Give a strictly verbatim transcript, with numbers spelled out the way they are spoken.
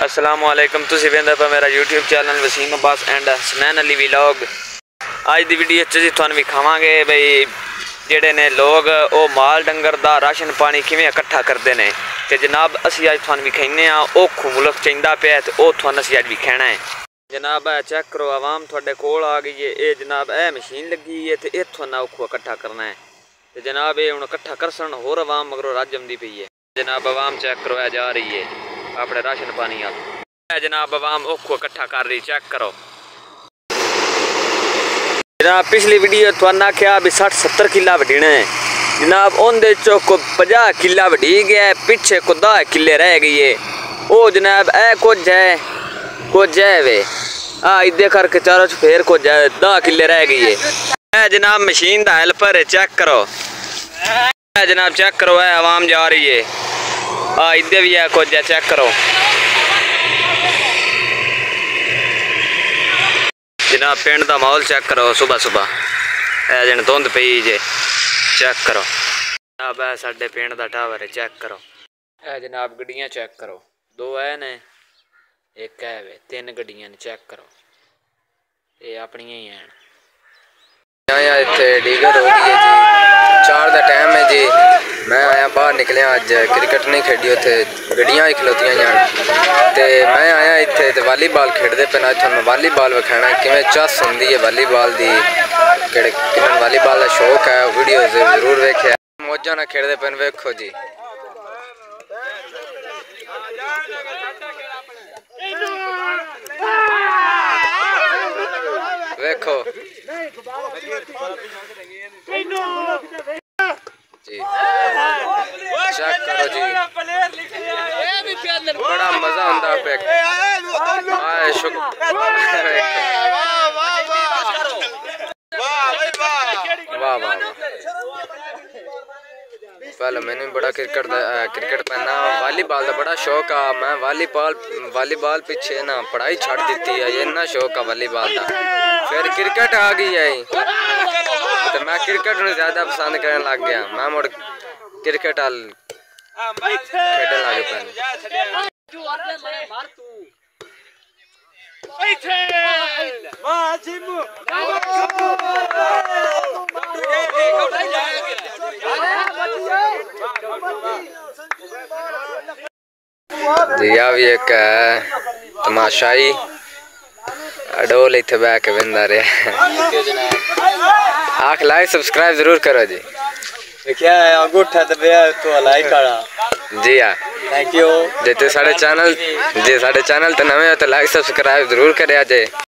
अस्सलामुअलैकुम तुसीं वेंदे पे मेरा YouTube channel Waseem Abbas and Hasnain Ali vlog. अज दी वीडियो च जी तुहानूं विखावांगे बई जेड़े ने लोग ओ माल डंगर दा राशन पानी किवें इकट्ठा करदे ने ते जनाब असीं अज तुहानूं विखाइने आ औखू मुल्क चैंदा पिया ते ओ तुहानूं असीं अज विखाना है। जनाब चेक करो आवाम तुहाडे कोल आ गई है। ये जनाब ए मशीन लगी है ते इत्थों ना औखू इकट्ठा करना है ते जनाब ये हुण इकट्ठा करसन होर आवाम मगरों रज जमदी पई है। जनाब आवाम चेक करो है जा रही है अपने राशन पानी आ जनाब आवाम औखू इकट्ठा कर रही चेक करो। जनाब पिछली वीडियो तुहानू आख्या भी सठ सत्तर किला वढीना है जनाब उनदे चो को पचास किला वढी गया पिछे को दस किले रह गई है। ओ जनाब ए कुछ है कुछ है वे आ इदे करके चारों फेर कुछ है दस किले रह गई है। ए जनाब मशीन दा हेल्पर है चेक करो। ए जनाब चेक करो है आवाम जा रही है आ इदे भी है कुछ है चेक करो। जनाब पिंड का माहौल चेक करो सुबह सुबह ए जन धुंध पई जे चेक करो। जनाब है साडे पिंड का टावर है चेक करो। ए जनाब गड्डियां चेक करो दो है ने एक है वे तीन गड्डियां ने चेक करो ये अपनियां ही हैं। आया इत्थे डीगर हो गई है जी चार का टाइम है जी। मैं आया बाहर निकलिया अज क्रिकेट नहीं खेडी उत्थे गड्डियां ही खलोतियां जान ते मैं आया इत्थे ते वालीबॉल खेडदे पे अज तुहानूं वालीबॉल विखाना किवें चस हुंदी है वालीबॉल दी किहड़े किन्हूं वालीबॉल दा शौक है वीडियो जरूर वेखिया मौजां नाल खेडदे पे वेखो जी। वेखो जी चेक करो जी बड़ा मजा आंदा पे आए शुक्र वाह वाह पहले मैंने बड़ा क्रिकेट क्रिकेट पहना वालीबॉल का बड़ा शौक आ मैं वालीबॉल वालीबॉल पीछे ना पढ़ाई छड़ दी है इन्ना शौक आ वालीबॉल का फिर क्रिकेट आ गई है तो मैं क्रिकेट में ज़्यादा पसंद करने लग गया मैं मुड़ क्रिकेट आल खेलने लग पे। जी आ भी एक तमाशाई डोल इत्थे बह के बंदा रहा आख लाइक सब्सक्राइब जरूर करो जी। देखिए अंगूठा दबया तो लाइक करा जी हाँ थैंक यू। जे ते साडे चैनल जे साडे चैनल ते नवे हो तो लाइक सब्सक्राइब जरूर करें जे।